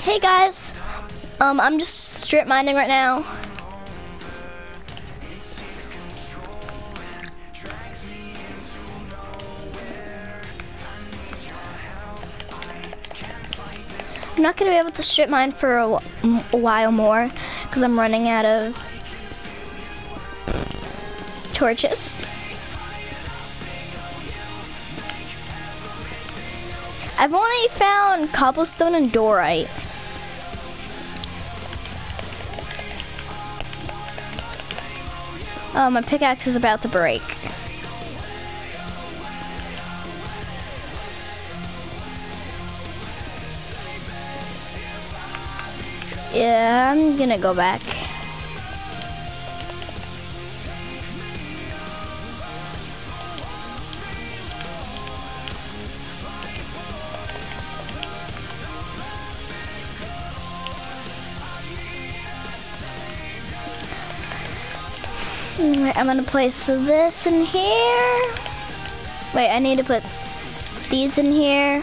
Hey guys, I'm just strip mining right now. I'm not gonna be able to strip mine for a while more because I'm running out of torches. I've only found cobblestone and diorite. Oh, my pickaxe is about to break. Yeah, I'm gonna go back. Alright, I'm gonna place this in here. Wait, I need to put these in here.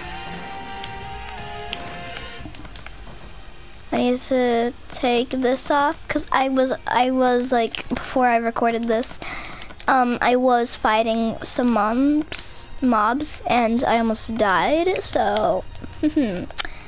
I need to take this off because I was like, before I recorded this, I was fighting some mobs and I almost died, so wait,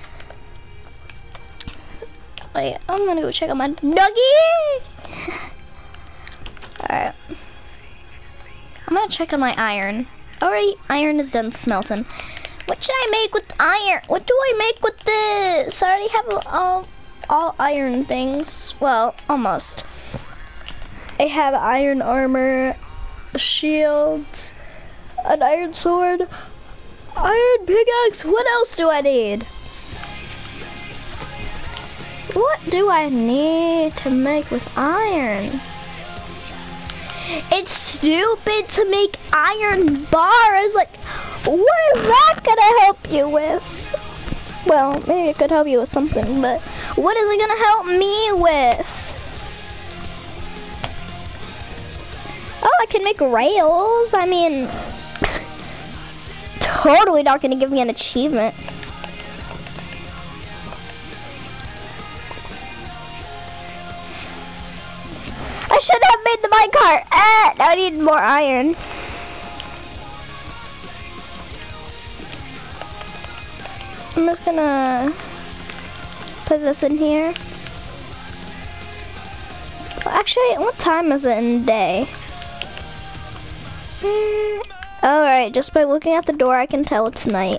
I'm gonna go check on my doggy. Alright, I'm gonna check on my iron. Alright, iron is done smelting. What should I make with iron? What do I make with this? I already have all iron things. Well, almost. I have iron armor, a shield, an iron sword, iron pickaxe. What else do I need? What do I need to make with iron? It's stupid to make iron bars. Like, what is that gonna help you with? Well, maybe it could help you with something, but what is it gonna help me with? Oh, I can make rails. I mean, totally not gonna give me an achievement. I should have made the minecart. Now I need more iron. I'm just gonna put this in here. Well, actually, what time is it in the day? Alright, just by looking at the door, I can tell it's night.